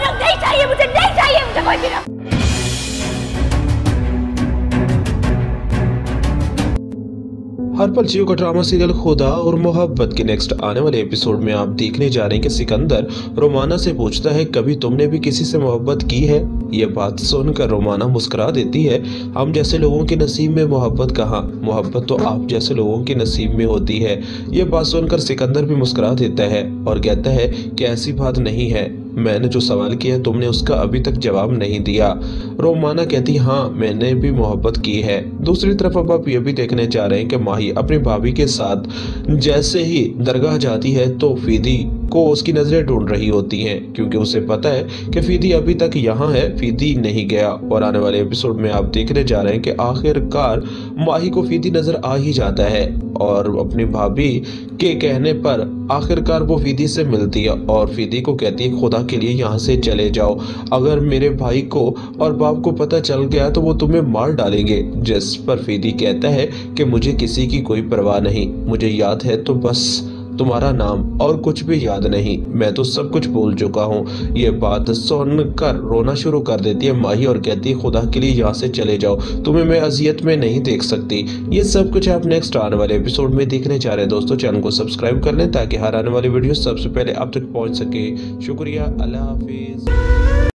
Film नहीं चाहिए मुझे, नहीं चाहिए मुझे कोई फिल्म। हर पल जियो का ड्रामा सीरियल खुदा और मोहब्बत के नेक्स्ट आने वाले एपिसोड में आप देखने जा रहे हैं कि सिकंदर रोमाना से पूछता है, कभी तुमने भी किसी से मोहब्बत की है? ये बात सुनकर रोमाना मुस्कुरा देती है। हम जैसे लोगों के नसीब में मोहब्बत कहाँ, मोहब्बत तो आप जैसे लोगों के नसीब में होती है। ये बात सुनकर सिकंदर भी मुस्कुरा देता है और कहता है कि ऐसी बात नहीं है, मैंने जो सवाल किया तुमने उसका अभी तक जवाब नहीं दिया। रोमाना कहती, हाँ मैंने भी मोहब्बत की है। दूसरी तरफ अब आप ये भी देखने जा रहे हैं कि माही अपनी भाभी के साथ जैसे ही दरगाह जाती है तो फीदी को उसकी नजरें ढूंढ रही होती हैं, क्योंकि उसे पता है कि फीदी अभी तक यहाँ है, फीदी नहीं गया। और आने वाले एपिसोड में आप देखने जा रहे हैं कि आखिरकार माही को फीदी नजर आ ही जाता है और अपनी भाभी के कहने पर आखिरकार वो फीदी से मिलती है और फीदी को कहती है, खुदा के लिए यहाँ से चले जाओ, अगर मेरे भाई को और बाप को पता चल गया तो वो तुम्हें मार डालेंगे। जिस पर फीदी कहता है कि मुझे किसी की कोई परवाह नहीं, मुझे याद है तो बस तुम्हारा नाम, और कुछ भी याद नहीं, मैं तो सब कुछ भूल चुका हूँ। ये बात सुनकर रोना शुरू कर देती है माही और कहती है, खुदा के लिए यहाँ से चले जाओ, तुम्हें मैं अजियत में नहीं देख सकती। ये सब कुछ आप नेक्स्ट आने वाले एपिसोड में देखने जा रहे हैं। दोस्तों चैनल को सब्सक्राइब कर लें ताकि हर आने वाली वीडियो सबसे पहले आप तक पहुँच सके। शुक्रिया, अल्लाह हाफिज।